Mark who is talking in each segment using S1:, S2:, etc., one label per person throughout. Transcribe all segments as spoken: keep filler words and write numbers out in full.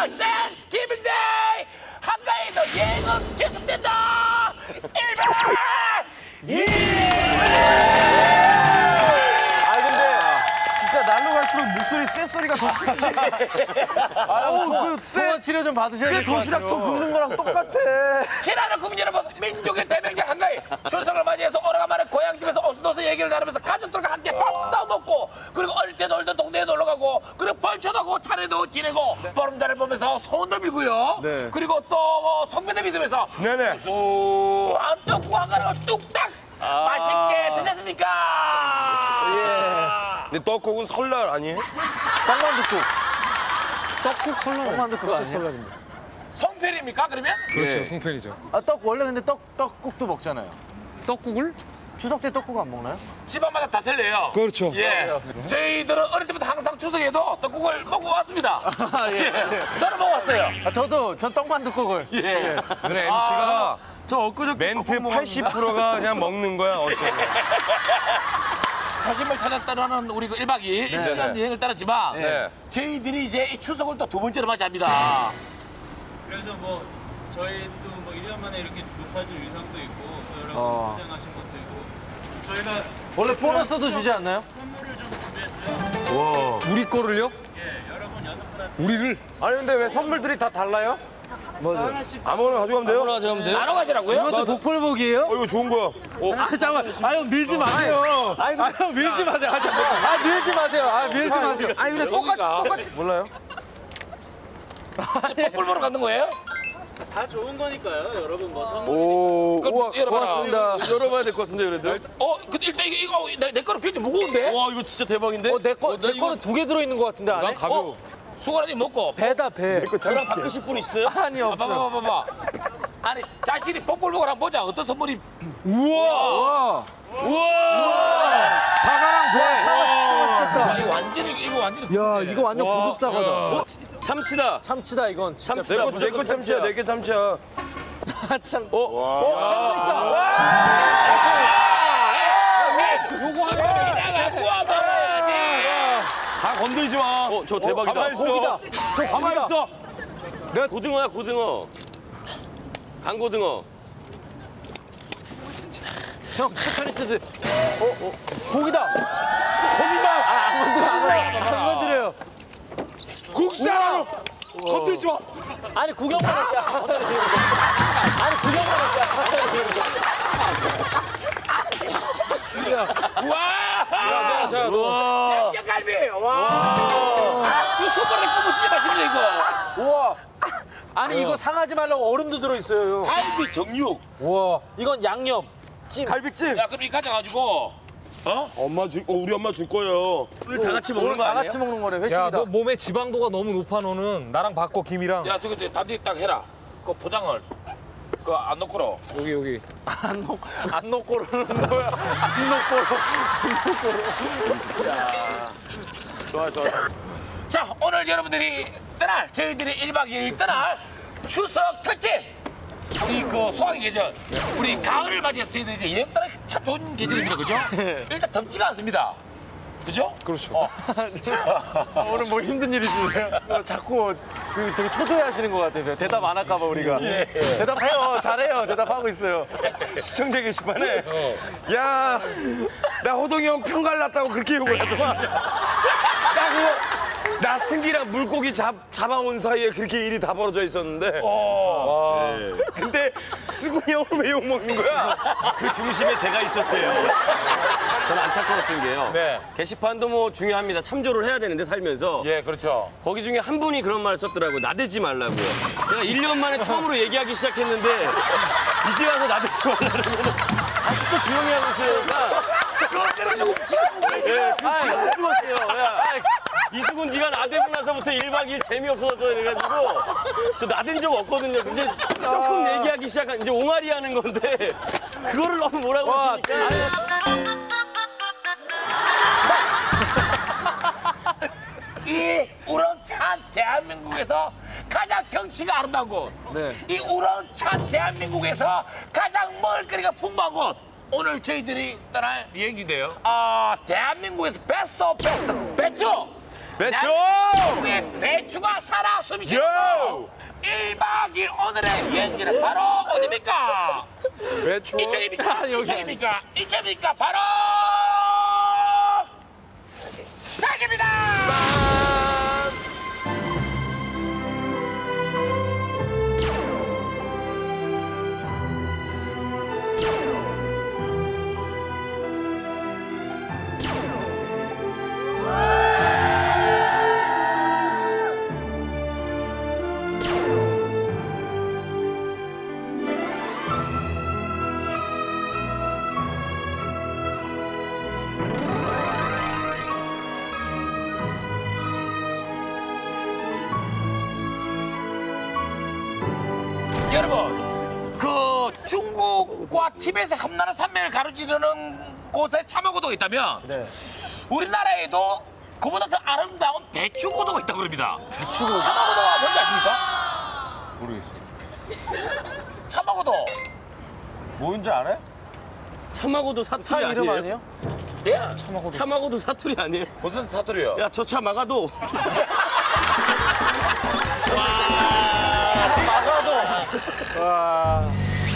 S1: 오늘 땡스기빙 데이 한가위도 예행은 계속된다. 일 박
S2: 아 근데 진짜 날로 갈수록 목소리 쇠 소리가 더 심해. 아우 그쇠 치료 좀 받으셔야 될 것 같아요. 도시락 통 긁는 거랑 똑같아.
S1: 친하는 국민 여러분, 민족의 대명제 한가위 추석을 맞이해서 오래간만에 고향집에서 어수도서 얘기를 나누면서 가족들과 함께 밥도 먹고 그리고 어릴 때 놀던 동네에 놀러가고 그리고 벌초도 하고 차례도 지내고 보름달을 보면서 소원도 빌고요.
S2: 네.
S1: 그리고 또 성면을 믿으면서
S3: 네네.
S1: 구수한 떡국 한가를 뚝딱
S2: 아
S1: 맛있게 드셨습니까?
S2: 예.
S3: 근데 떡국은 설날 아니에요?
S2: 떡만둣국. 떡국 설날. 떡만둣국 아니에요?
S1: 성편입니까 그러면?
S4: 그렇죠,
S2: 예.
S4: 송편이죠.
S2: 아 떡 원래 근데 떡 떡국도 먹잖아요.
S4: 떡국을?
S2: 추석 때 떡국 안 먹나요?
S1: 집안마다 다 틀려요.
S4: 그렇죠.
S1: 예. 저희들은 어릴 때부터 항상 추석에도 떡국을 먹고 왔습니다.
S2: 아 예.
S1: 저는 먹어왔어요.
S2: 아 저도 저 떡만둣국을.
S1: 예.
S3: 그래 엠씨가
S2: 저 엊그저께
S3: 멘트 팔십 퍼센트가 그냥 먹는 거야 어째.
S1: 자신을 찾았다는 우리 그 일 박 이 일 일 주년
S3: 네.
S1: 여행을 따랐지만
S3: 네.
S1: 저희들이 이제 이 추석을 또 두 번째로 맞이합니다.
S5: 그래서 뭐 저희 또 뭐 일 년 만에 이렇게 높아진 의상도 있고 또 여러분
S2: 어.
S5: 고생하신 것도 있고 저희가
S2: 원래 보너스도 주지 않나요?
S5: 선물을 좀 준비했어요.
S3: 와.
S4: 우리 거를요?
S5: 예, 여러분 여섯 분한테
S4: 우리를?
S2: 아니 근데 왜 선물들이 다 달라요?
S5: 하나씩
S3: 아무거나 가져가면 돼요?
S1: 가져가면 돼요? 나눠 가지라고요?
S2: 이것도 복불복이에요?
S3: 어 이거 좋은 거야.
S2: 아 잠깐만. 아유 밀지 마세요. 아유 밀지 마세요. 아 밀지 마세요. 아 밀지 마세요. 아니 근데
S1: 여기가
S2: 몰라요?
S1: 뽀뽀를 갖는 거예요?
S5: 다 좋은 거니까요. 여러분 뭐 선물
S3: 오.
S1: 그럼
S3: 우와
S1: 열어봐라.
S3: 고맙습니다. 열어봐야 될 것 같은데 그래도.
S1: 어, 근데 일단 이거, 이거 내, 내 거는 굉장히 무거운데?
S3: 와 이거 진짜 대박인데?
S2: 어, 내 거, 제 거는 두 개 들어있는 것 같은데 안에?
S1: 어? 수건이 먹고
S2: 배다 배.
S3: 저랑 바꾸실 분 있어요?
S2: 아니
S1: 아,
S2: 없어요.
S1: 봐봐, 봐봐, 봐봐. 아니, 자신이 뽀뽀를 한번 보자. 어떤 선물이.
S2: 우와.
S3: 우와.
S2: 사과랑 배. 사과 진짜
S1: 와,
S2: 맛있겠다.
S1: 이거 완전히, 이거 완전히.
S2: 야 이거 완전 고급 사과다.
S3: 어? 참치다.
S2: 참치다 이건 진짜.
S3: 참치다. 내거 내거 참치야. 내게 참치야.
S2: 아, 참.
S3: 어?
S2: 어,
S1: 요거 하나 갖고 와봐야지.
S3: 다 건들지 마. 어, 저 대박이다. 가만 있어.
S2: 고기다. 저
S3: 가만
S2: 고기다.
S3: 있어.
S6: 내가 고등어야 고등어. 강고등어.
S2: 형 천천히 쓰세요. 어, 어. 고기다. 고기다. 아, 안 건드려. 안 건드려. 안 건드려요.
S3: 국산. 건들지 마.
S2: 아니 구경만 할게. 아니 구경만 할게.
S1: 와!
S3: 자, 와.
S1: 양념갈비! 와! 이거 손가락에 꼽으면 진짜 맛있네, 이거.
S2: 우와. 아니 이거 상하지 말라고 얼음도 들어 있어요.
S1: 갈비 정육.
S2: 우와. 이건 양념. 찜. 갈비찜.
S1: 야, 그럼 이 가져가지고. 어?
S3: 엄마 줄, 어, 우리 엄마 줄 거예요.
S6: 우리 다 같이 먹는 거
S2: 다
S6: 아니야?
S2: 같이 먹는 거네.
S4: 야,
S2: 회식이다.
S4: 너 몸에 지방도가 너무 높아 너는. 나랑 바꿔 김이랑.
S1: 야, 저거 담비 딱 해라. 그 포장을. 그 안 놓고로.
S4: 여기 여기.
S2: 안 놓, 안 놓고는 뭐야? 안 놓고로.
S3: 좋아, 좋아.
S1: 자, 오늘 여러분들이 떠날, 저희들이 일 박 이 일 떠날 추석 특집! 우리 그 소확의 계절, 우리 가을을 맞이해서 저희들이 이제 여행 떠나기 참 좋은 계절입니다, 그죠? 일단 덥지가 않습니다. 그죠?
S4: 그렇죠.
S1: 어.
S2: 오늘 뭐 힘든 일 있으세요? 어, 자꾸 그 되게 초조해 하시는 것 같아요. 대답 안 할까 봐 우리가. 대답해요. 잘해요. 대답하고 있어요.
S3: 시청자 게시판에 야, 나 호동이 형 평갈 났다고 그렇게 욕을 하더만. 나 그거 나 승기랑 물고기 잡, 잡아온 사이에 그렇게 일이 다 벌어져 있었는데 와. 근데 수근이 형은 왜 욕먹는 거야?
S6: 그 중심에 제가 있었대요. 저는 안타까웠던 게요.
S1: 네.
S6: 게시판도 뭐 중요합니다. 참조를 해야 되는데 살면서
S1: 예, 그렇죠.
S6: 거기 중에 한 분이 그런 말을 썼더라고요. 나대지 말라고요. 제가 일 년 만에 처음으로 얘기하기 시작했는데 이제 와서 나대지 말라는 거는 아직도 조용히 하고 있으니까
S1: 그거는 조금 기다리고
S6: 예, 그 기가 못 죽었어요. 야, 이수근 네가 나대고 나서부터 일 박 이 일 재미없어졌다 그래가지고 저 나댄 적 없거든요. 이제 조금 얘기하기 시작한 이제 옹알이 하는 건데 그거를 너무 뭐라고 하시니까
S1: 이 우렁찬 대한민국에서 가장 경치가 아름다운 곳,
S2: 네.
S1: 이 우렁찬 대한민국에서 가장 먹을거리가 풍부한 곳, 오늘 저희들이 떠날 여행지인데요. 아, 대한민국에서 베스트 오브 베스트 배추!
S3: 배추!
S1: 왜 배추가 살아 숨이 쉬는
S3: 요!
S1: 일 박 이 일 오늘의 여행지는 바로 어디입니까?
S3: 배추.
S1: 이쪽입니까? 이쪽입니까? 이쪽입니까? 바로 자기입니다. 여러분, 그 중국과 티벳의 험난한 산맥을 가로지르는 곳에 차마고도가 있다면
S2: 네.
S1: 우리나라에도 그보다 더 아름다운 배추고도가 있다고 그럽니다. 배추고도? 차마고도가 뭔지 아십니까?
S2: 모르겠어요.
S1: 차마고도.
S2: 뭔지 알아요?
S6: 참하고도 사투리
S2: 사 이름
S6: 아니에요?
S2: 아니에요?
S1: 예?
S6: 참하고도 사투리 아니에요?
S1: 무슨 사투리요?
S6: 야, 저 차 막아도.
S2: 와.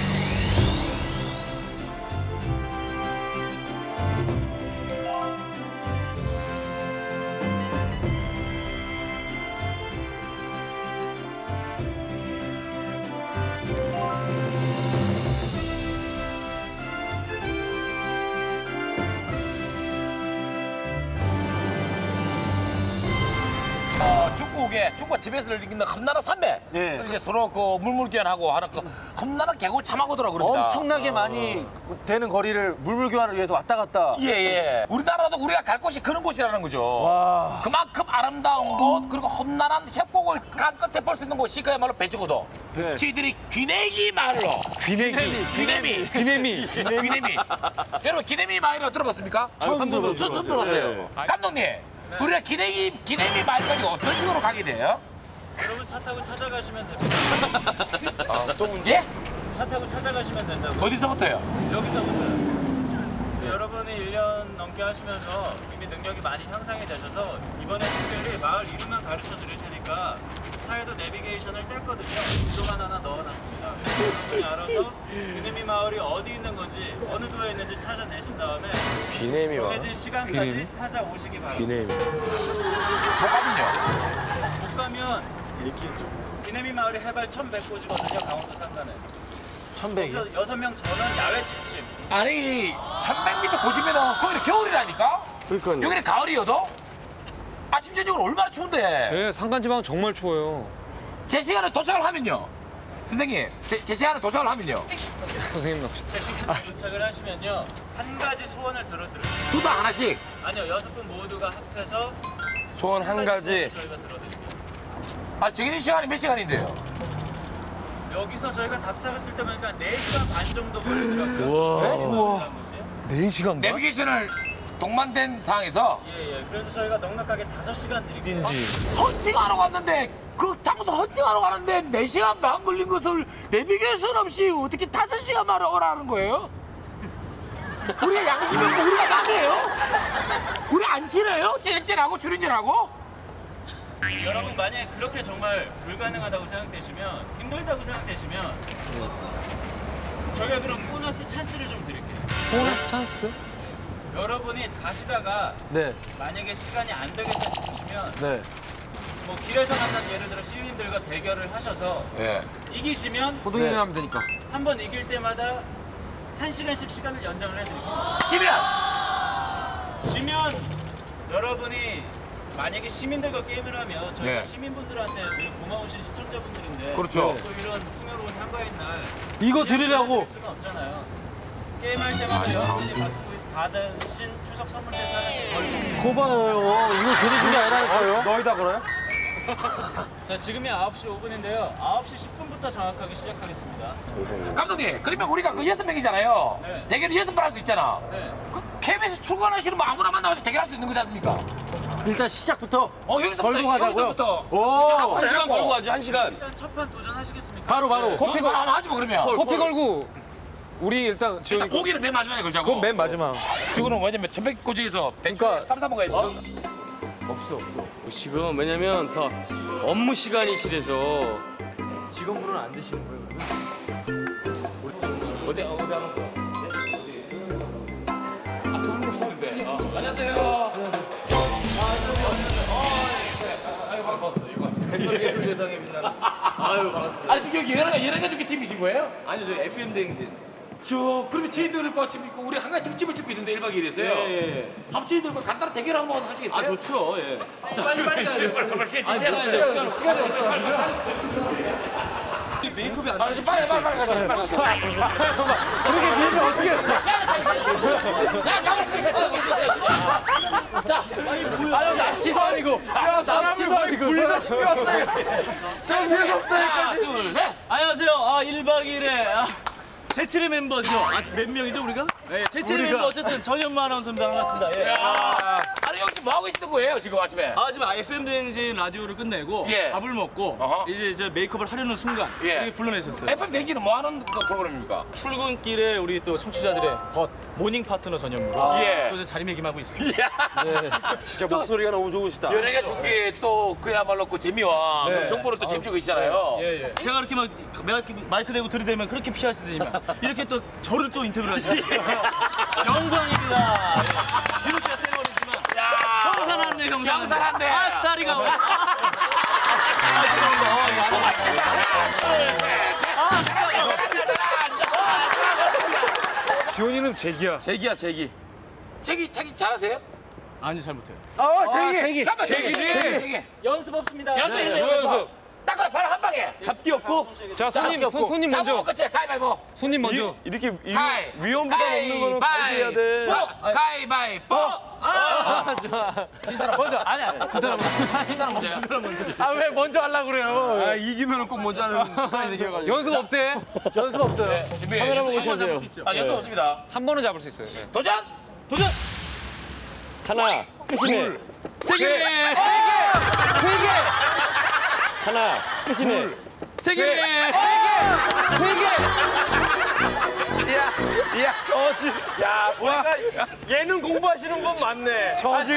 S1: 어, 중국에 중국과 티벳을 잇는 험난한 산맥.
S2: 예.
S1: 그래서 이제 서로 그 물물교환하고 하는 그 험난한 계곡을 차마고도라고 그럽니다.
S2: 엄청나게 많이 되는 거리를 물물 교환을 위해서 왔다 갔다.
S1: 예, 예. 우리나라도 우리가 갈 곳이 그런 곳이라는 거죠.
S2: 와.
S1: 그만큼 아름다운 곳, 그리고 험난한 협곡을 간 끝에 볼 수 있는 곳이 그야말로 배추고도.
S2: 네.
S1: 저희들이 귀내기 마을로.
S2: 귀내기.
S1: 귀내미.
S2: 귀내미.
S1: 귀내미. 여러분, 귀내미 마을이라고 들어봤습니까?
S2: 처음 들어봤어요.
S1: 저 처음 들어봤어요.
S6: 네.
S1: 감독님, 우리가 귀내기, 귀내미 마을까지 어떤 식으로 가게 돼요?
S5: 여러분 차 타고 찾아가시면 됩니다.
S1: 예?
S5: 차 타고 찾아가시면 된다고.
S1: 어디서부터요?
S5: 여기서부터요. 여러분이 일 년 넘게 하시면서 이미 능력이 많이 향상이 되셔서 이번에 특별히 마을 이름만 가르쳐 드릴 테니까 차에도 내비게이션을 뗐거든요. 지도만 하나 넣어놨습니다. 여러분이 알아서 귀내미 마을이 어디 있는 건지 어느 도에 있는지 찾아내신 다음에
S3: 비내미와
S5: 정해진 시간까지 찾아오시기 바랍니다.
S3: 비내미.
S1: 못 가면요?
S5: 못 가면 귀내미 마을이 해발 천백 고지거든요. 강원도 산간에.
S2: 천백이.
S5: 여기서 여섯 명 전원 야외 취침.
S1: 아니, 천백 미터 고지면은 거기는 겨울이라니까?
S6: 그러니까요.
S1: 여기는 가을이어도? 아침 저녁은 얼마나 추운데?
S4: 네, 산간지방 정말 추워요.
S1: 제 시간에 도착을 하면요. 선생님, 제, 제 시간에 도착을 하면요.
S4: 선생님 낚시.
S5: 제 시간에 도착을 하시면요. 한 가지 소원을 들어드려요.
S1: 두당 하나씩.
S5: 아니요, 여섯 분 모두가 합해서
S3: 소원 한 가지.
S5: 소원을 저희가 들어드릴게요.
S1: 아, 정해진 시간이 몇 시간인데요?
S5: 여기서 저희가 답사를 쓸 때 보니까 네 시간 반 정도 걸리더라고요. 우와.
S2: 네 시간
S1: 내비게이션을 동반된 상황에서
S5: 예, 예. 그래서 저희가 넉넉하게 다섯 시간 드릴게요.
S1: 헌팅하러 갔는데 그 장소 헌팅하러 가는데 네 시간 반 걸린 것을 내비게이션 없이 어떻게 다섯 시간 만에 오라는 거예요? 우리가 양심이 없고 우리가 남이에요? 우리 안 친해요? 찐찐하고 줄인진하고?
S5: 여러분 만약에 그렇게 정말 불가능하다고 생각되시면 힘들다고 생각되시면 저희가 그럼 보너스 찬스를 좀 드릴게요.
S4: 보너스 찬스?
S5: 여러분이 가시다가
S2: 네.
S5: 만약에 시간이 안 되겠다 싶으시면
S2: 네.
S5: 뭐 길에서 만난 예를 들어 시민들과 대결을 하셔서
S1: 예.
S5: 이기시면
S2: 호동이 네. 하면 되니까.
S5: 한 번 이길 때마다 한 시간씩 시간을 연장을 해드릴게요.
S1: 지면!
S5: 지면 여러분이 만약에 시민들과 게임을 하면 저희가
S1: 네.
S5: 시민분들한테 늘 고마우신 시청자분들인데
S1: 그렇죠.
S5: 또 이런 풍요로운 한가인 날
S2: 이거 드리려고.
S5: 드릴 수는 없잖아요. 게임할 때마다 여러분이 받고 받으신 추석 선물 세트 하나씩 걸고
S2: 거봐요. 이거 드리는 게 아니라니까요. 너희다 그래요?
S5: 자 지금이 아홉 시 오 분인데요. 아홉 시 십 분부터 정확하게 시작하겠습니다.
S1: 감독님, 그러면 우리가 그 여섯 명이잖아요.
S5: 네.
S1: 대결을 여섯 번 할 수 있잖아.
S5: 네.
S1: 그 케이비에스 출근하시는 분 아무나 만나서 대결할 수 있는 거지 않습니까?
S2: 일단 시작부터.
S1: 어, 여기서부터,
S2: 걸고 가자고요?
S1: 여기서부터.
S2: 오.
S6: 한 시간 걸고 가죠, 한 시간.
S5: 일단 첫 판 도전하시겠습니까?
S2: 바로 바로.
S1: 커피 걸 한번 하지 뭐, 그러면.
S4: 커피 걸고 우리 일단
S1: 일단
S4: 지금
S1: 고기를 맨 마지막에 걸자고.
S4: 그건 맨 마지막.
S1: 지금은 왜냐면 천백 고지에서
S4: 그러니까
S1: 삼, 사 먹어야지.
S2: 없어 없어.
S6: 지금 왜냐면 다 업무 시간이 지래서
S2: 직원분은 안 되시는 거예요?
S1: 어디 어디 하는 거야? 아 조금 오시는데. 안녕하세요.
S2: 백설예술대상에 빛나는. 아유 반갑습니다.
S1: 아니 지금 여기 여러 가 여러 가지 팀이신 거예요?
S2: 아니 저 에프엠 대행진.
S1: 저 그러면 저희들과 지금 있고 우리 한 가지 특집을 찍고 있는데 일 박 이 일에서요.
S2: 예, 예.
S1: 한번 저희들과 간단한 대결 한번 하시겠어요?
S2: 아 좋죠. 예.
S1: 자, 빨리 빨리 가야 돼요. 빨리 빨리 시간
S2: 아니,
S1: 시간
S2: 시간이
S1: 없어요.
S2: 없어요.
S1: 시간이 없어요. 빨리 빨리 빨리.
S2: 메이크업이 안
S1: 아, 지금 빨리 빨리 빨리 가세요. 빨리 가세요.
S2: 그렇게 밀면 어떻게?
S1: 야, 가만히 있어. 자,
S2: 아유 남치도 아니고. 야 남치도 아니고. 불다 싶게 왔어요. 저 위에서
S1: 하나, 둘, 셋.
S5: 안녕하세요. 아, 일 박 이 일에 아, 제칠의 멤버죠. 아, 몇 명이죠, 우리가? 네, 제칠의 멤버 어쨌든 전현무 아나운서입니다. 반갑습니다. 예.
S1: 아, 아니 여기 지금 뭐 하고 있었던 거예요 지금 아침에?
S5: 아, 지금 에프엠 대행진 라디오를 끝내고
S1: 예.
S5: 밥을 먹고
S1: 어허.
S5: 이제 이제 메이크업을 하려는 순간
S1: 예.
S5: 이렇게 불러내셨어요.
S1: 에프엠 대기는 뭐 하는 그 프로그램입니까?
S5: 출근길에 우리 또 청취자들의 벗 모닝 파트너 전현무로
S1: 예.
S5: 또 이제 자리매김하고 있습니다.
S6: 진짜 목소리가 너무 좋으시다.
S1: 연예계 중계 또 그야말로 그 재미와
S2: 네.
S1: 그 정보를 또 재미주고 계시잖아요.
S5: 예, 예. 제가 그렇게 막 마이크, 마이크 대고 들이대면 그렇게 피하시더니만 이렇게 또 저를 또 인터뷰를 하시네요. 영광입니다. 비록 씨가 세월이지만
S1: 야,
S5: 경산한데 경산.
S1: 경산한데.
S5: 아싸리가. 오네.
S4: 지원이는 제기야.
S6: 제기야 제기.
S1: 자기 자기 잘하세요?
S5: 아니 잘 못해요.
S2: 아 제기.
S1: 잠깐 제기 제기.
S5: 연습 없습니다.
S1: 연습
S5: 네.
S1: 연습 연습. 딱 그래 바로 한 방에.
S6: 잡기 없고.
S4: 자 손님 손, 손님
S1: 잡고
S4: 먼저.
S1: 끝이야 가위바위보.
S4: 손님 먼저.
S3: 이렇게 이-
S1: 가위.
S3: 위험 부담 없는 거는 가위해야 돼.
S1: 가위바위보. 진 사람
S2: 먼저 아니야. 진짜
S1: 진 사람 먼저요.
S2: 아 왜 먼저 하려고 그래요? 아 이기면은 꼭 먼저 하는 습관이 생겨가지고.
S4: 연습 없대.
S2: 연습 없어요.
S1: 준비.
S6: 카메라 보고 쳐주세요.
S1: 아 연습 없습니다.
S4: 한 번은 잡을 수 있어요. 네.
S1: 도전. 도전.
S6: 하나 끝이네.
S2: 세 개.
S6: 하나 끝이네.
S2: 세 개. 야 저지. 야 보니까 예능 공부하시는 분 많네. 저질.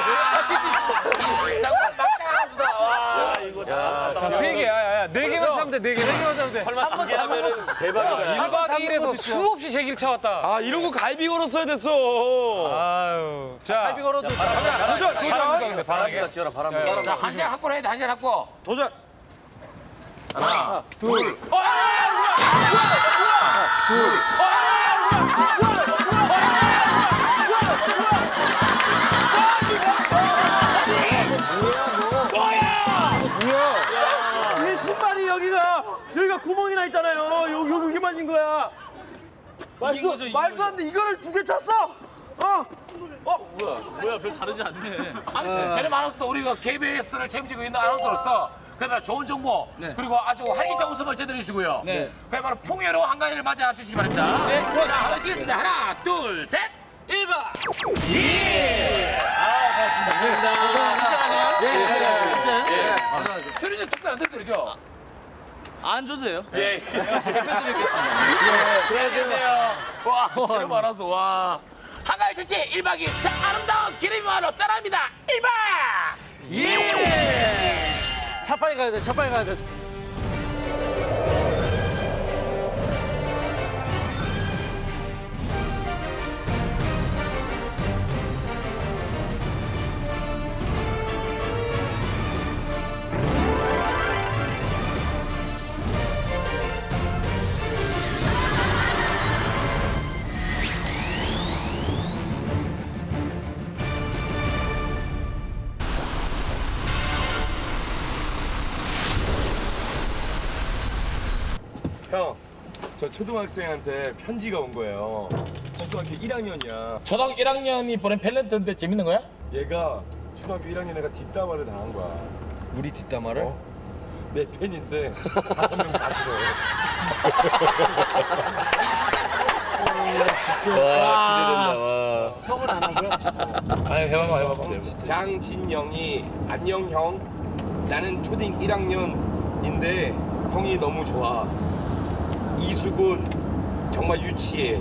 S1: 잠깐 막장하수다. 와 이거 참.
S4: 세 개야. 야야 네 개만 잡으면 돼. 네 개. 네 개만 잡으면 돼.
S6: 설마 두 개 하면은 대박이다.
S4: 일 박 이 일에서 수없이 제기를 쳐왔다.
S3: 아 이런 거 갈비 걸었어야 됐어.
S4: 아유. 자.
S2: 갈비 걸어도
S3: 도전 도전.
S6: 바람이다 지어라 바람.
S1: 자, 한 시간 확보를 해야 돼. 한 시간 확보.
S3: 도전.
S1: 하나, 둘.
S2: 이 신발이 여기가 여기가 구멍이 나 있잖아요. 여기 여기 여기 맞은 거야. 말도
S5: 거죠, 이긴
S2: 말도 안 돼. 이거를 두 개 찼어. 어.
S5: 뭐야 별 다르지 않네.
S1: 아니, 제림 아나운서도 우리가 케이비에스를 책임지고 있는 아나운서로서 그야말로 좋은 정보 그리고 아주 활기찬 웃음을 제대로주시고요.
S5: 네.
S1: 그야말로 풍요로운 한가위를 맞아 주시기 바랍니다. 네. 자, 한번 치겠습니다. 하나, 둘, 셋.
S5: 일 박.
S1: 소리는 특별한 댓글이죠?
S5: 안 줘도 돼요.
S1: 예. 대표드리겠습니다. 예. 안녕하세요. 와, 제림 아나운서 와. 한가위 출지 일 박 이 일. 자, 아름다운 기름이만으로 따라합니다. 일 박. 예.
S2: 차 빨리 가야 돼. 차 빨리 가야 돼.
S3: 형, 저 초등학생한테 편지가 온 거예요. 초등학교 일 학년이야.
S1: 초등학교 일 학년이 보낸 탤런트인데 재밌는 거야?
S3: 얘가 초등학교 일 학년 애가 뒷담화를 당한 거야.
S6: 우리 뒷담화를?
S3: 어? 내 팬인데 다섯 명 다 싫어해.
S6: 와 기대된다. 와.
S1: 아니 해봐봐 해봐봐.
S3: 장진영이 안녕 형. 나는 초딩 일 학년인데 형이 너무 좋아. 이수근 정말 유치해.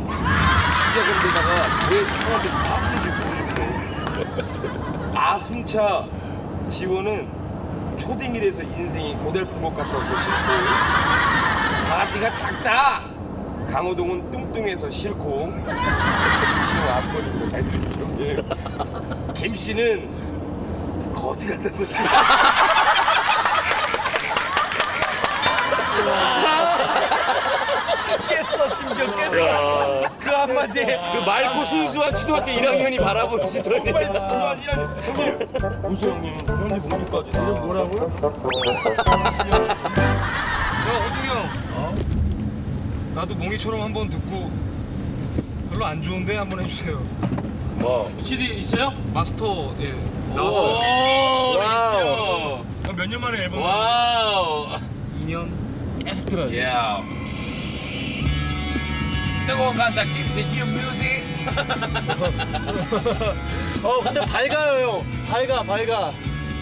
S3: 진짜 그런데다가 왜 형한테 나쁜지 모르겠어. 아순차 지호는 초딩이라서 인생이 고달픈 것 같아서 싫고 바지가 작다. 강호동은 뚱뚱해서 싫고 지호 앞머리고 잘 들으시죠? 예. 김씨는 거지 같아서 싫고
S2: 깼어, 심지어 깼어. 그 한마디에.
S6: 그 맑고 순수한 초등학교 일 학년이 바라보는 시선이.
S3: 정말 순수한 일 학년 형님 우수 형님 형님 공주까지
S2: 뭐라고요?
S4: 야, 호동이 형. 어? 나도 몽이처럼 한번 듣고 별로 안 좋은데 한번 해주세요.
S6: 뭐 씨디 있어요?
S4: 마스터 예 나왔어요.
S6: 오,
S2: 와우.
S6: 있어.
S4: 몇 년 만에 앨범
S6: 와우.
S4: 이 년 계속 들어요.
S1: 예. 뜨거운 감자 김치 뉴 뮤직.
S2: 어, 근데 밝아요, 형. 밝아, 밝아.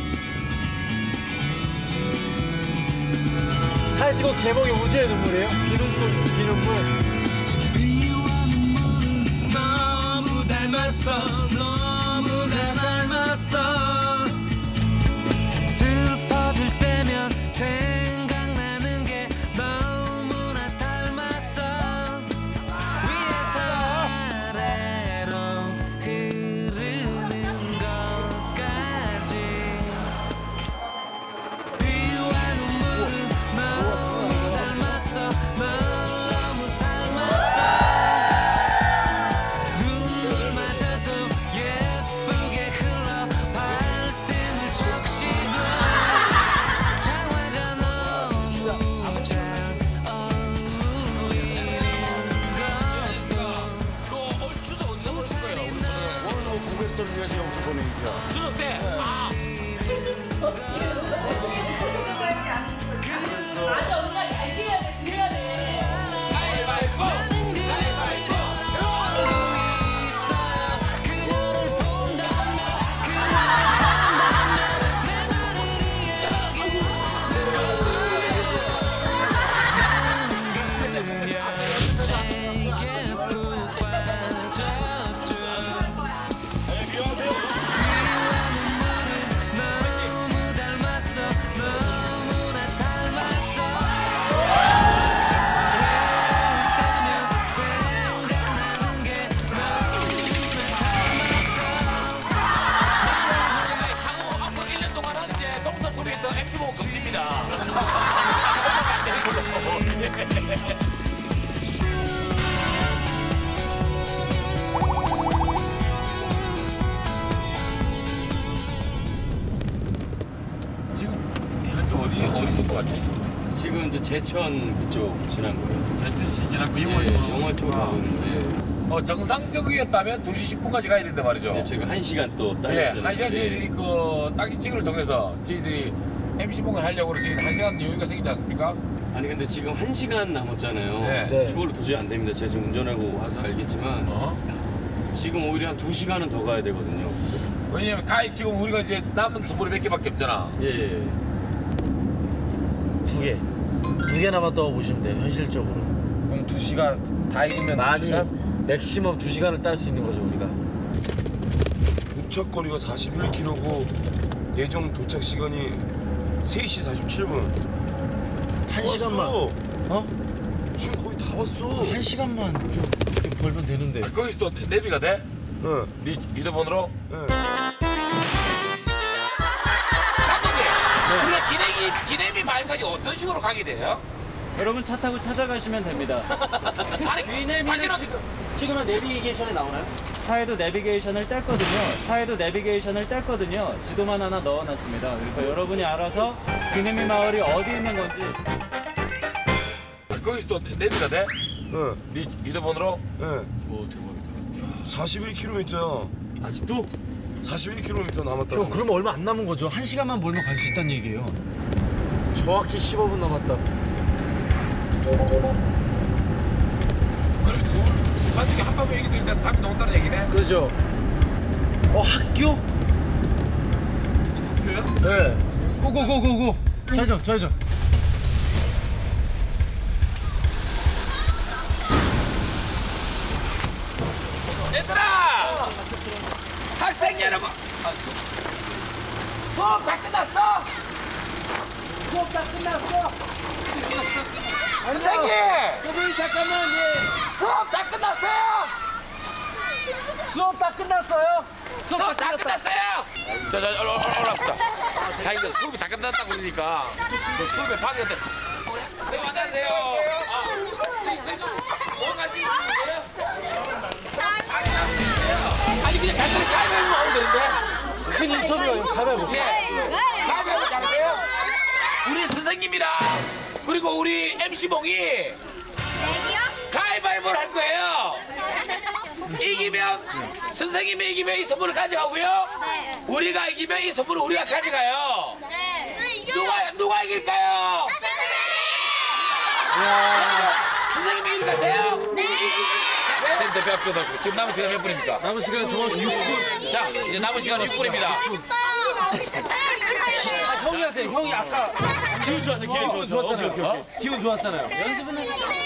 S2: 타이틀곡 제목이 우주의 눈물이에요? 비눈물, 비눈물.
S1: 너무 닮았어 너무 닮았어
S7: 슬퍼질 때면 생각나는 게 너무나 닮았어 위에서 아래로 흐르는 것까지 비와 눈물은 너무 닮았어 너무 닮았어 눈물마저도 예쁘게 흘러 발등을 적시고 장화가 너무 잘 어울리는 것도
S1: 추석 어디서 보실 거예요? 추석 때? 아. 가위바위보! 가위바위보!
S7: 그녀를 본다면 그녀를 본다면 내 마음이 그녀에게 푹 빠졌죠 너무 닮았어 너무나 닮았어 그때면 생각나는 게 너무나 닮았어
S1: 향후 앞으로 일 년 동안은 이제 동서 컴퓨터 엠씨 모 금지입니다. 지금 현재 어디 어디 있을 것 같지?
S6: 지금 이제 제천 그쪽 지난 거예요.
S1: 전천 시 지났고
S6: 예,
S1: 영월 쪽으로.
S6: 영월 쪽으로 가고 있는데
S1: 어 정상적이었다면 두 시 십 분까지 가야 된단 말이죠.
S6: 예, 저희가 한 시간 또
S1: 예,
S6: 따냈잖아요.
S1: 한 시간 저희들이 그 딱지치기를 통해서 저희들이 엠씨봉을 하려고 저희 한 시간 여유가 생기지 않습니까?
S6: 아니 근데 지금 한 시간 남았잖아요.
S1: 네.
S2: 네.
S6: 이걸로 도저히 안 됩니다. 제가 지금 운전하고 와서 알겠지만
S1: 어?
S6: 지금 오히려 한 두 시간은 더 가야 되거든요.
S1: 왜냐면 가입 지금 우리가 이제 남은 선물이 몇 개밖에 없잖아.
S6: 예, 예.
S2: 두 개. 두 개 남았다고 보시면 돼요, 현실적으로.
S3: 그럼 두 시간 다 이기면
S2: 많이, 맥시멈 두 시간을 딸 수 있는 거죠, 우리가.
S3: 도착거리가 사십일 킬로미터고 예정 도착 시간이 세 시 사십칠 분.
S2: 한 시간만.
S3: 왔어.
S2: 어?
S3: 지금 거의 다 왔어.
S2: 한 시간만 좀 이렇게 벌면 되는데.
S1: 아니, 거기서 또 내비가 돼?
S3: 응.
S1: 네 휴대폰으로?
S3: 응.
S1: 감독님, 우리가 기내기, 기내비 마을까지 어떤 식으로 가게 돼요?
S5: 여러분 차 타고 찾아가시면 됩니다.
S1: 아니, 사진은 지금
S5: 지금은 내비게이션에 나오나요? 차에도 내비게이션을 뗐거든요. 차에도 내비게이션을 뗐거든요. 지도만 하나 넣어놨습니다. 그러니까 여러분이 알아서 귀내미 마을이 어디 있는 건지.
S1: 아니, 거기서 또 내비가 돼?
S3: 응.
S1: 네 휴대폰으로?
S3: 응.
S6: 오 대박이다.
S3: 사십일 킬로미터야.
S6: 아직도?
S3: 사십일 킬로미터 남았다고.
S2: 형, 그러면 얼마 안 남은 거죠? 한 시간만 몰면 갈 수 있다는 얘기예요. 정확히 십오 분 남았다.
S1: 그럼 둘, 나중에 한 번 얘기 들을 때 답이 나온다는 얘기네?
S2: 그러죠. 어, 학교?
S1: 학교요?
S2: 네. 고고고고고. 좌회전, 좌회전.
S1: 얘들아! 학생 여러분! 수업 다 끝났어? 수업 다 끝났어? 선생님!
S2: 선생님 잠깐만. 예.
S1: 수업 다 끝났어요?
S2: 수업 다 끝났어요?
S1: 수업 다 끝났어요? 자, 자, 올라, 올라갑시다. 다행이다. 수업이 다 끝났다고 그러니까. 그 수업에 방해돼. 네, 안녕하세요. 아, 선생님, 뭐 가지고 있으세요? 아니, 그냥 간단히 가위바위보 하면 되는데.
S2: 큰 인터뷰예요. 가위바위보.
S1: 예. 가위바위보 잘하세요? 우리 선생님이랑 그리고 우리 엠씨몽이 가위바위보를 할 거예요. 이기면 선생님이 이기면 이 선물을 가져가고요. 우리가 이기면 이 선물을 우리가 가져가요. 누가 누가 이길까요? 선생님이 이길 것 같아요? 네. 선생님 대표 앞서 나오시고 지금 남은 시간 몇 분입니까?
S2: 남은 시간 정확히 육 분.
S1: 자 이제 남은 시간 육 분입니다.
S2: 형이 하세요. 형이 아까 기분 좋았어요. 기분 좋았어요. 오케이, 오케이, 오케이. 기분 좋았잖아요. 연습은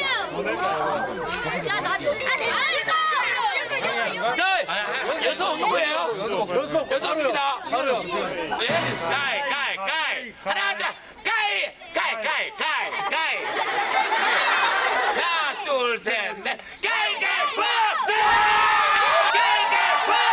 S1: 연습 없는 거예요? 연습 연습 없습니다. 네, 가이 가이 가이 하나 둘 가이 가이 가이 가이 가이 하나 둘 셋 넷 가이 가이 뽀 가이 가이 뽀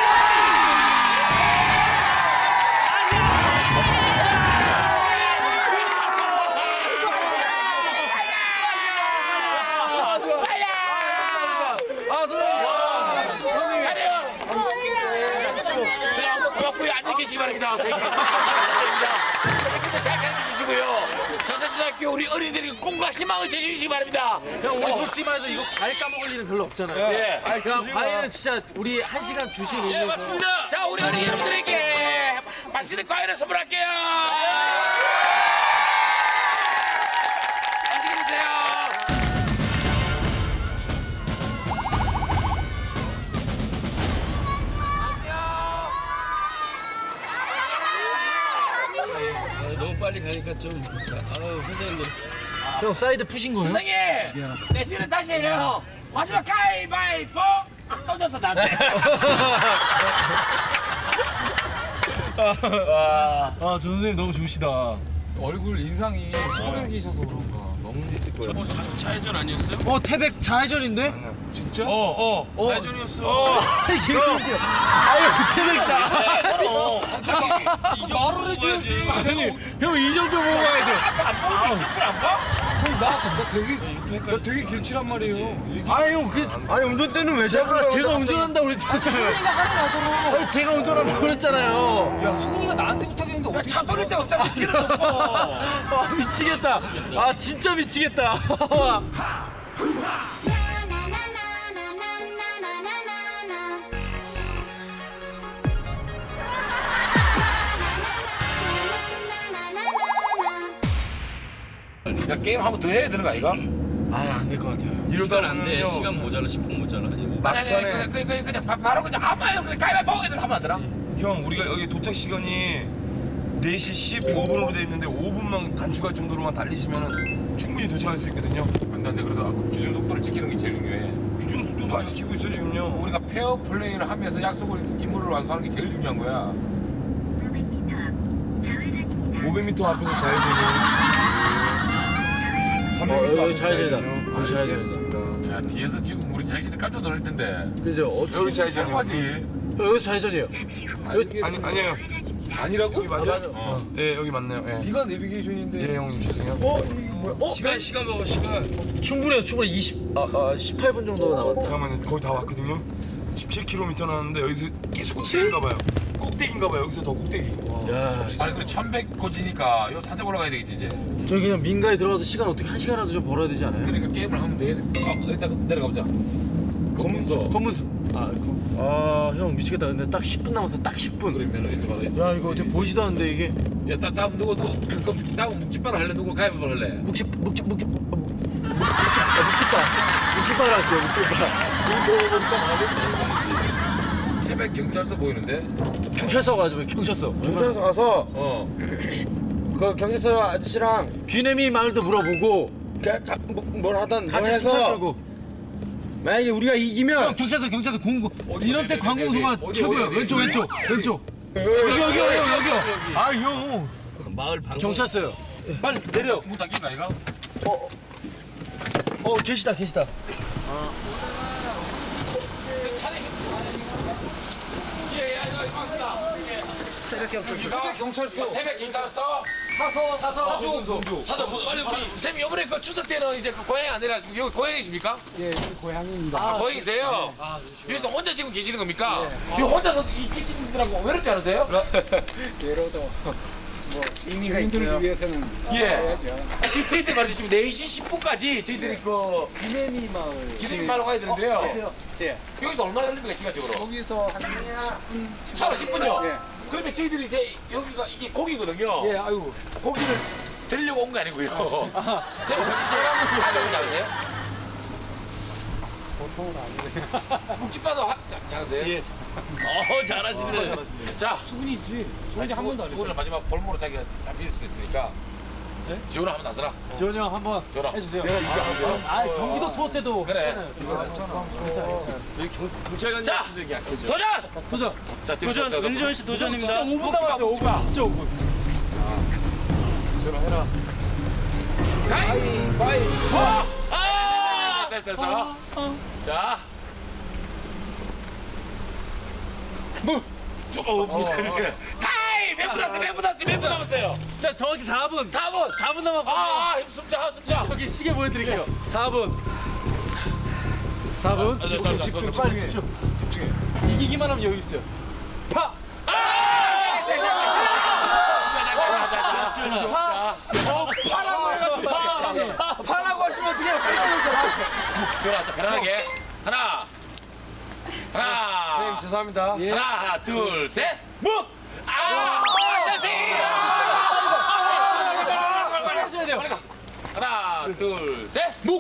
S1: 계시기 바랍니다. 선생님 잘 가르쳐주시고요. 전사초등학교 우리 어린이들이 꿈과 희망을 제시해주시기 바랍니다.
S2: 형 우리 솔직히만 해도 이거 과일 까먹을 일은 별로 없잖아요.
S1: 예.
S2: 아니, 그냥 과일은 진짜 우리 한 시간 주신 이유.
S1: 네, 맞습니다. 자, 우리 어린이 여러분들에게 맛있는 과일을 선물할게요. 맛있게 드세요.
S6: 너무 빨리 가니까 좀 아유 선생님들
S2: 형 사이드 푸신 거예요?
S1: 선생님, 내 뒤는 다시 해요. 마지막 가위바위보. 아, 떠져서 나한테.
S2: 아, 저 선생님 너무 좋으시다.
S4: 얼굴 인상이 서울에 계셔서 그런가 너무 있을 거예요.
S6: 차회전 아니었어요?
S2: 어, 태백 좌회전인데?
S4: 진짜?
S1: 어, 어.
S6: 차회전이었어.
S2: 아니, 기분이시죠? 아유, 태백 좌.
S4: 말을 해줘야지.
S2: 아니, 형 이 정도 보고 가야죠.
S1: 안 봐?
S4: 나, 나 되게 나 되게 길치란 말이에요.
S2: 아니, 형, 그, 아니, 운전대는 왜 제가, 제가 운전한다고 그랬잖아요. 아니, 제가 운전한다고 그랬잖아요.
S4: 야 수근이가 나한테 부탁했는데
S1: 야,
S4: 어떻게?
S1: 차 돌릴 데가 없잖아. 길을 덮고.
S2: 아, 미치겠다. 아, 진짜 미치겠다.
S1: 야, 게임 한 번 더 해야 되는 거 아이가?
S2: 아, 안 될 것 같아요.
S6: 시간 안 돼. 시간 모자라 십 분 모자라.
S1: 아니, 아니, 아니, 그, 그, 그냥 바, 바로 그냥 아무 말 없이 가위바위보 해도 하면 안 되나?
S3: 형 우리가 여기 도착 시간이 네 시 십오 분으로 돼 있는데 오 분만 단축할 정도로만 달리시면 충분히 도착할 수 있거든요.
S1: 안 돼, 안 돼. 그래도 아까 규정 속도를 지키는 게 제일 중요해.
S3: 규정 속도도 안 지키고 있어요 지금요.
S1: 우리가 페어 플레이를 하면서 약속을 임무를 완수하는 게 제일 중요한 거야.
S3: 오백 미터 앞에서 좌회전이요. 삼백 미터 앞에서 좌회전이요.
S2: 여기 좌회전이다.
S1: 야, 뒤에서 지금 우리 자신이 깜짝 놀랄 텐데.
S2: 그죠? 어떻게
S3: 여기 좌회전이요.
S1: 하지?
S2: 여기 좌회전이에요.
S3: 아니, 아니 아니에요. 아니라고? 여기 맞아요? 어. 예 여기 맞네요. 예.
S4: 네가 내비게이션인데.
S3: 예 형님 죄송해요.
S2: 어? 이거 뭐야? 어?
S6: 시간 시간 먹어 시간.
S2: 충분해요, 충분해. 이십, 아, 아, 십팔 분 정도 남았다.
S3: 잠깐만요. 거의 다 왔거든요. 십칠 킬로미터 나왔는데 여기서 계속 꼭대기인가 봐요. 꼭대기인가 봐요. 여기서 더 꼭대기.
S2: 야,
S1: 아니, 그래, 천백 고지니까 요 산책 올라가야 되겠지, 이제.
S2: 저희 그냥 민가에 들어가서 시간 어떻게 한 시간이라도 좀 벌어야 되지 않아요?
S1: 그러니까 게임을 하면 돼. 어, 일단 내려가 보자. 검문소.
S2: 검문소. 아, 검... 아, 형 미치겠다. 근데 딱 십 분 남았어. 딱 십 분.
S1: 그러면 어디서 바로 있어.
S2: 야, 이거 어떻게 보이지도 않는데 이게.
S1: 야, 나, 다음 누구, 누구, 그럼 다음 묵집반 할래? 누구 가위바위보 할래?
S2: 묵집, 묵집, 묵집, 묵집, 묵집, 묵집바. 묵집바를 할게요, 묵집바. 이거 보니까
S1: 태백 경찰서 보이는데?
S2: 경찰서 가죠, 경찰서.
S8: 경찰서 가서
S1: 어.
S8: 그 경찰서 아저씨랑
S2: 귀내미 말도 물어보고
S8: 가, 가, 뭐, 뭘 하던 뭐
S2: 같이
S8: 해서
S2: 수첩하고.
S8: 만약에 우리가 이기면
S2: 경찰서, 경찰서 공고.
S1: 어디,
S2: 이런 때
S1: 어디,
S2: 관공서가
S1: 어디, 어디,
S2: 최고야.
S1: 어디,
S2: 왼쪽,
S1: 어디?
S2: 왼쪽, 왼쪽.
S8: 여기 여기 여기 여기요. 아 형.
S6: 마을 방.
S8: 경찰서요.
S3: 빨리 내려.
S1: 문 닫긴가 이거?
S8: 어 계시다 계시다.
S1: 예, 예, 이거 맞습니다.
S8: 경찰서.
S1: 태백 경찰서 사서 사서 사주 사서 빨리 우리 쌤 이번에 그 추석 때는 이제 그 고향이 안 내려가시고 여기 고향이십니까?
S9: 예, 고향입니다.
S1: 아, 고향이세요? 여기서 혼자 지금 계시는 겁니까? 여기 혼자서 이 찍기들하고 외롭지 않으세요?
S9: 외로도 뭐 의미가 있어요. 위해서는
S1: 예.
S9: 해야죠.
S1: 지금 저희들 말이죠. 지금 네 시 십 분까지 저희들이 그
S9: 기내미 마을.
S1: 기름이 마을 가야 되는데요.
S9: 예.
S1: 여기서 얼마나 걸립니까 시간적으로?
S9: 거기서 한
S1: 차로 십 분요.
S9: 예.
S1: 그러면 저희들이 이제 여기가 이게 고기거든요.
S9: 예, 아이고.
S1: 고기를 드리려고 온 거 아니고요. 쌤 혹시 제가 하려고 잘하세요?
S9: 보통은 아니에요.
S1: 묵집바도 하- 자- 잘하세요? 예.
S6: 어 잘하시네.
S1: 자,
S9: 수근이지.
S1: 아니, 한 번도 안 수고를 마지막 볼모로 자기가 잡힐 수 있으니까. 지원을 한번 나서라.
S8: 지원이 형 한번
S1: 지원아.
S8: 해주세요. 내가 이거 아 경기도 투어 때도
S1: 그래.
S6: 경찰관
S1: 자!
S6: 시적이 약해져.
S1: 도전!
S8: 도전.
S1: 자,
S6: 도전 은지원 씨 도전입니다.
S8: 진짜 오 분 남았어. 오 분. 진짜 오 분.
S1: 지원해라. 가위바위보! 아! 됐어, 됐어, 됐어. 자. 뭐? 어, 무슨 타임! 몇 분 남았어요? 몇 분 남았어요? 몇 분 남았어요?
S8: 자 정확히 사 분.
S1: 사 분!
S8: 사 분 남았고.
S1: 아, 아, 숨자, 숨자.
S8: 여기 시계 보여드릴게요. 사 분. 사 분.
S1: 아, 저, 저, 저,
S8: 집중
S1: 저,
S8: 빨리 집중. 집중해. 이기기만 하면 여유 있어요. 파.
S1: 아! 됐어, 됐어. 자, 자, 자, 자, 자. 자,
S8: 어 파라고 해가지고 파. 파라고 하시면 어떡해요?
S1: 지원아, 자, 편안하게. 하나. 하나.
S8: 선생님 죄송합니다.
S1: 하나, 하나, 둘, 셋, 묵! 아! 선생님! 빨리
S8: 하셔야 돼요.
S1: 가. 하나, 둘, 셋, 묵!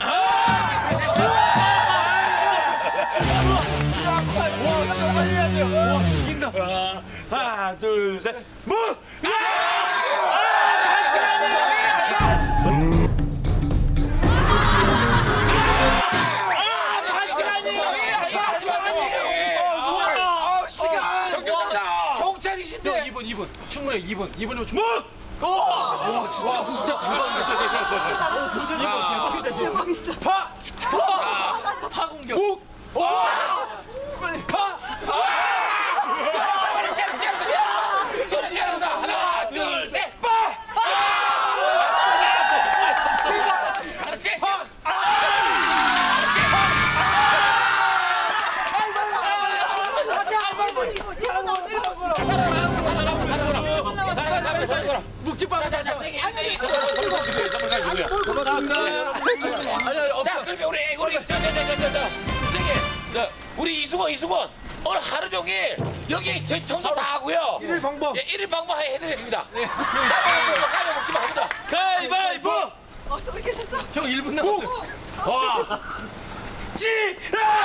S8: 와 진짜 해야 돼요. 와 죽인다. 하나 둘 셋. 무.
S1: 경찰이신데.
S8: 이 분 이 분 충분해 이 분 이 분이면 충분해.
S1: 오! 오, 진짜, 진짜 대박. 됐어, 됐어, 됐어, 됐어.
S8: 파. 파. 파 공격. 묵. 빨리 파.
S1: 빨리 시작, 시작, 시작. 저는 시작합니다. 하나, 둘, 셋, 빠! 하나, 시작, 시작. 묵집밥 자, 자, 세게. 아니, 선물 가지고요. 선물 가지고요.
S8: 고맙습니다.
S1: 자, 그러면 우리 우리 저 저 저 저 저 세게. 우리 이수건 이수건 오늘 하루 종일 여기 저희 청소 다 하고요.
S8: 일일 방법.
S1: 예, 일일 방법 해드리겠습니다. 자, 가위바위보 묵집밥 합니다.
S6: 가위바위보.
S10: 어떻게 계셨어?
S8: 형 일 분 남았어요.
S1: 와. 지!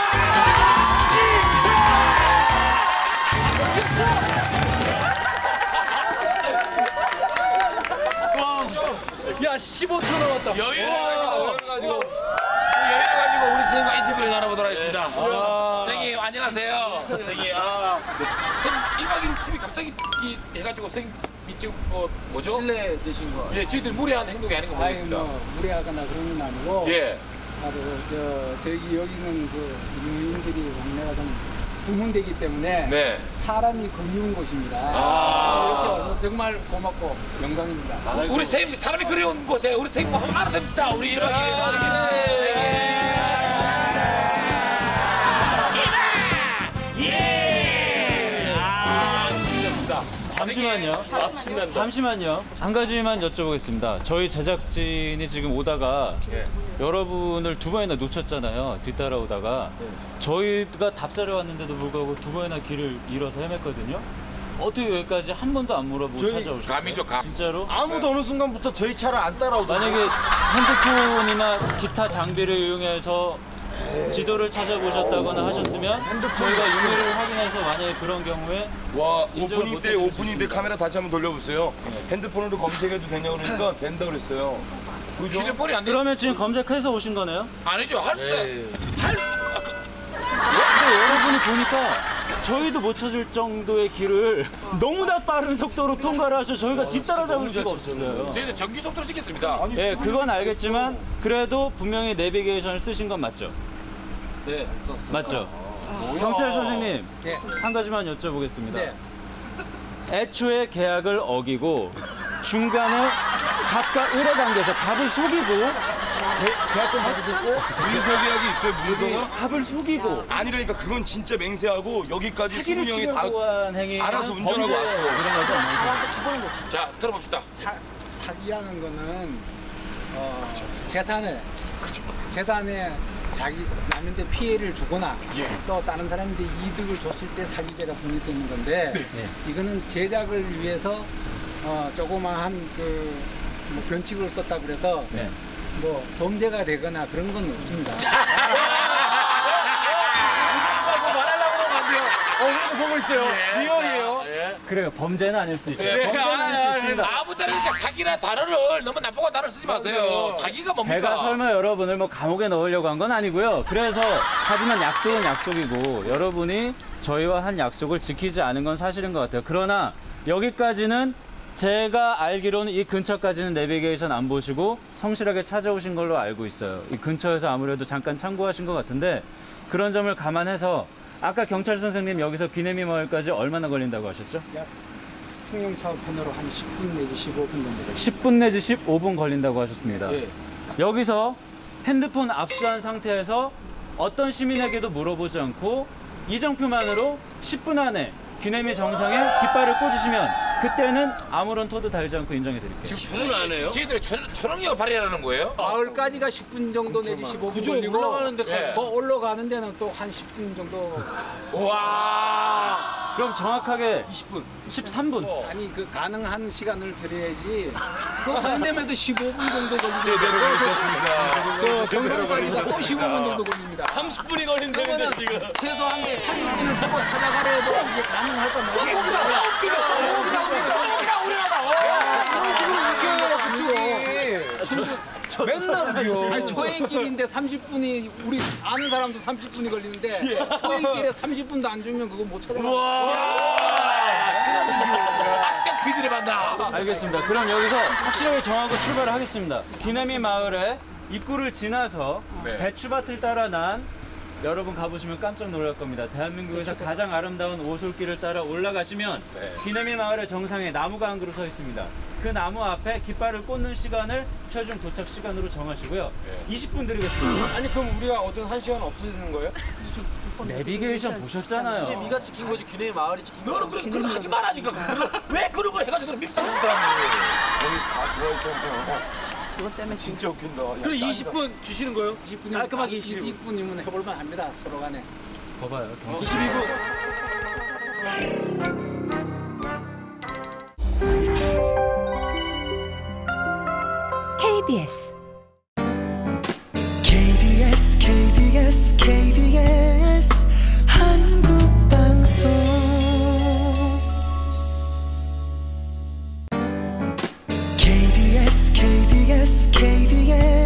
S8: 야 십오 초 남았다.
S1: 여유를 가지고 여유를 가지고 우리 선생님과 인터뷰를 나눠보도록 하겠습니다. 선생님 안녕하세요. 선생님 아 선생님 일 박 이 일 팀이 갑자기 이 해가지고 선생님 지금 뭐 뭐죠?
S9: 실내 되신 거.
S1: 예, 저희들 무례한 행동이 아닌 거
S9: 아니
S1: 모르겠습니다.
S9: 뭐 무례하거나 그런 건 아니고.
S1: 예.
S9: 나도 저 저기 여기는 그 유인들이 왕래가 좀 드문데기 때문에
S1: 네.
S9: 사람이 거미운 곳입니다.
S1: 아.
S9: 이렇게 와서 정말 고맙고 영광입니다.
S1: 우리 선생님 사람이 그리운 곳에 우리 선생님 한번 알아봅시다. 우리 일 박 이 일에서. 예! 아, 좋습니다.
S11: 잠시만요.
S6: 아 신난다.
S11: 잠시만요. 한 가지만 여쭤보겠습니다. 저희 제작진이 지금 오다가 여러분을 두 번이나 놓쳤잖아요. 뒤따라오다가 저희가 답사를 왔는데도 불구하고 두 번이나 길을 잃어서 헤맸거든요. 어떻게 여기까지 한 번도 안 물어보고 찾아오셨어요?
S1: 감이죠, 감.
S11: 진짜로?
S8: 아무도 어느 순간부터 저희 차를 안 따라오더라고요.
S11: 만약에 핸드폰이나 기타 장비를 이용해서 지도를 찾아보셨다거나 하셨으면 저희가 유무를 확인해서 만약에 그런 경우에
S3: 와
S11: 인정을
S3: 오프닝
S11: 못
S3: 때
S11: 해드릴 수
S3: 오프닝 때
S11: 있습니다.
S3: 카메라 다시 한번 돌려보세요. 핸드폰으로 검색해도 되냐고 그러니까 된다 그랬어요. 그죠?
S1: 휴대폰이 안 돼.
S11: 그러면 지금 검색해서 오신 거네요?
S1: 아니죠. 할 수도 할 수. 아, 그,
S11: 근데 여러분이 보니까 저희도 못 찾을 정도의 길을 너무나 빠른 속도로 통과를 하셔 저희가 뒤따라잡을 수가 없었어요.
S1: 저희는 전기 속도로 시켰습니다.
S11: 예, 그건 알겠지만 그래도 분명히 내비게이션을 쓰신 건 맞죠?
S1: 네, 썼어요.
S11: 맞죠? 경찰 선생님, 한 가지만 여쭤보겠습니다. 애초에 계약을 어기고 중간에 각각 의뢰관계에서 밥을 속이고
S3: 계약금 받으셨어요? 문서 계약이 있어요, 문서가?
S11: 밥을 속이고
S3: 아니라니까 그건 진짜 맹세하고 여기까지
S11: 사기를
S3: 수근이 형이 다
S11: 치려고 한 행위
S3: 알아서 운전하고 왔어.
S11: 그런 거죠? 아니죠?
S1: 자, 들어봅시다.
S9: 사, 사기라는 거는 어, 재산을 재산에 자기 남한테 피해를 주거나 또 다른 사람한테 이득을 줬을 때 사기죄가 성립되는 건데 이거는 제작을 위해서 어, 조그마한 그 뭐 변칙을 썼다 그래서 뭐 범죄가 되거나 그런 건 없습니다.
S3: 말하려고 그러면 안 돼요. 어, 우리도 보고 있어요. 리얼이에요.
S11: 그래요, 범죄는 아닐 수 있죠.
S1: 네,
S11: 범죄는 아닐 수 있습니다.
S1: 아무 때나 이렇게 사기나 단어를 너무 나쁘고 단어를 쓰지 마세요. 사기가 뭡니까?
S11: 제가 설마 여러분을 뭐 감옥에 넣으려고 한 건 아니고요. 그래서 하지만 약속은 약속이고 여러분이 저희와 한 약속을 지키지 않은 건 사실인 것 같아요. 그러나 여기까지는 제가 알기로는 이 근처까지는 내비게이션 안 보시고 성실하게 찾아오신 걸로 알고 있어요. 이 근처에서 아무래도 잠깐 참고하신 것 같은데 그런 점을 감안해서 아까 경찰 선생님 여기서 귀내미 마을까지 얼마나 걸린다고 하셨죠?
S9: 약 승용차 편으로 한 십 분 내지 십오 분 정도 걸립니다.
S11: 십 분 내지 십오 분 걸린다고 하셨습니다. 여기서 핸드폰 압수한 상태에서 어떤 시민에게도 물어보지 않고 이정표만으로 십 분 안에 귀내미 정상에 깃발을 꽂으시면 그때는 아무런 토도 달지 않고 인정해드릴게요.
S1: 지금 주문 안 해요? 저희들이 초능력을 발휘하라는 거예요?
S9: 마을까지가 십 분 정도 내지 십오 분 걸리고 올라가는 데까지 더 올라가는 데는 또 한 십 분 정도.
S1: 와.
S11: 그럼 정확하게
S1: 이십 분.
S11: 십삼 분.
S9: 아니 그 가능한 시간을 드려야지. 그거 하는 데마다 십오 분 정도 걸립니다.
S3: 제대로 그러셨습니다.
S9: 저 정상까지가 또 십오 분 정도 걸립니다.
S6: 삼십 분이 걸린다는데 지금.
S9: 최소한 게 삼십 분을 보고 찾아가려 해도 이게 가능할 겁니다.
S1: 소고기다, 소고기다, 소고기다, 우리나라.
S9: 그런 식으로 느껴요, 그쪽이. 맨날 우겨. 아니, 초행길인데 삼십 분이, 우리 아는 사람도 삼십 분이 걸리는데, 초행길에 삼십 분도 안 주면 그거 못 찾아가.
S1: 악덕 비디를 만나.
S11: 알겠습니다. 그럼 여기서 확실하게 정하고 출발을 하겠습니다. 귀내미 마을의 입구를 지나서
S1: 네.
S11: 배추밭을 따라 난 여러분 가보시면 깜짝 놀랄 겁니다. 대한민국에서 가장 아름다운 오솔길을 따라 올라가시면
S1: 네.
S11: 귀내미 마을의 정상에 나무가 한 그루 서 있습니다. 그 나무 앞에 깃발을 꽂는 시간을 최종 도착 시간으로 정하시고요.
S1: 네.
S11: 이십 분 드리겠습니다.
S3: 아니 그럼 우리가 어떤 한 시간 없어지는 거예요?
S11: 내비게이션 보셨잖아요.
S6: 네가 지킨 거지 귀내 마을이 지킨 거.
S1: 너는 그래, 그걸 하지 말라니까. 그걸. 왜 그런 걸 해가지고 너는 밉상을 하니?
S3: 여기 다 좋아할 정도요. 그것 때문에 진짜 웃긴다.
S6: 그럼 이십 분 주시는 거예요?
S9: 이십 분이면
S6: 깔끔하게 이십이 분.
S9: 이십 분이면 해볼만 합니다, 서로 간에.
S11: 봐봐요.
S6: 이십이 분.
S10: 케이비에스 케이비에스 케이비에스 케이비에스 한국방송 케이비에스 케이비에스 케이비에스